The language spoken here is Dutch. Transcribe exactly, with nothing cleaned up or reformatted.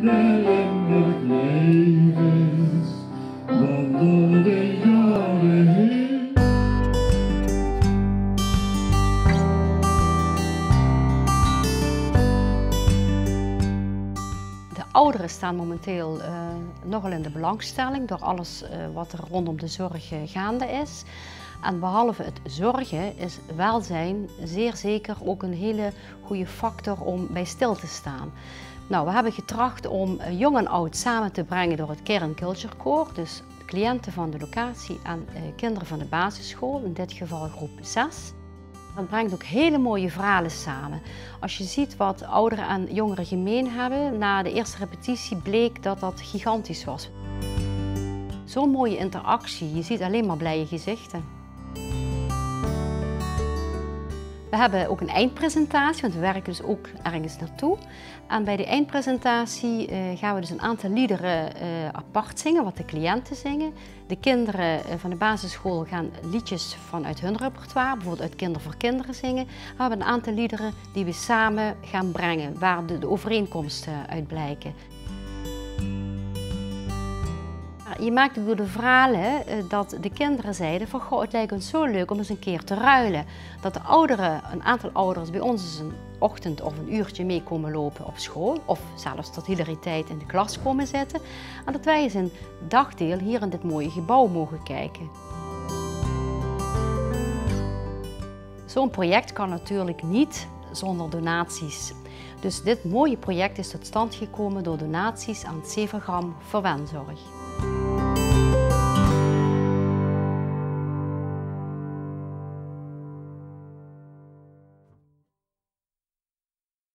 ellendig levens, wandel de jaren heen. De ouderen staan momenteel uh, nogal in de belangstelling door alles uh, wat er rondom de zorg uh, gaande is. En behalve het zorgen is welzijn zeer zeker ook een hele goede factor om bij stil te staan. Nou, we hebben getracht om uh, jong en oud samen te brengen door het Care and Culture Core, dus cliënten van de locatie en uh, kinderen van de basisschool, in dit geval groep zes. Dat brengt ook hele mooie verhalen samen. Als je ziet wat ouderen en jongeren gemeen hebben, na de eerste repetitie bleek dat dat gigantisch was. Zo'n mooie interactie, je ziet alleen maar blije gezichten. We hebben ook een eindpresentatie, want we werken dus ook ergens naartoe. En bij de eindpresentatie uh, gaan we dus een aantal liederen uh, apart zingen, wat de cliënten zingen. De kinderen uh, van de basisschool gaan liedjes vanuit hun repertoire, bijvoorbeeld uit Kinder voor Kinderen zingen. We hebben een aantal liederen die we samen gaan brengen, waar de, de overeenkomsten uit blijken. Je maakt door de verhalen dat de kinderen zeiden van goh, het lijkt ons zo leuk om eens een keer te ruilen. Dat de ouderen, een aantal ouders bij ons eens een ochtend of een uurtje mee komen lopen op school. Of zelfs tot hilariteit in de klas komen zitten. En dat wij eens een dagdeel hier in dit mooie gebouw mogen kijken. Zo'n project kan natuurlijk niet zonder donaties. Dus dit mooie project is tot stand gekomen door donaties aan het Zevengram voor Wenzorg.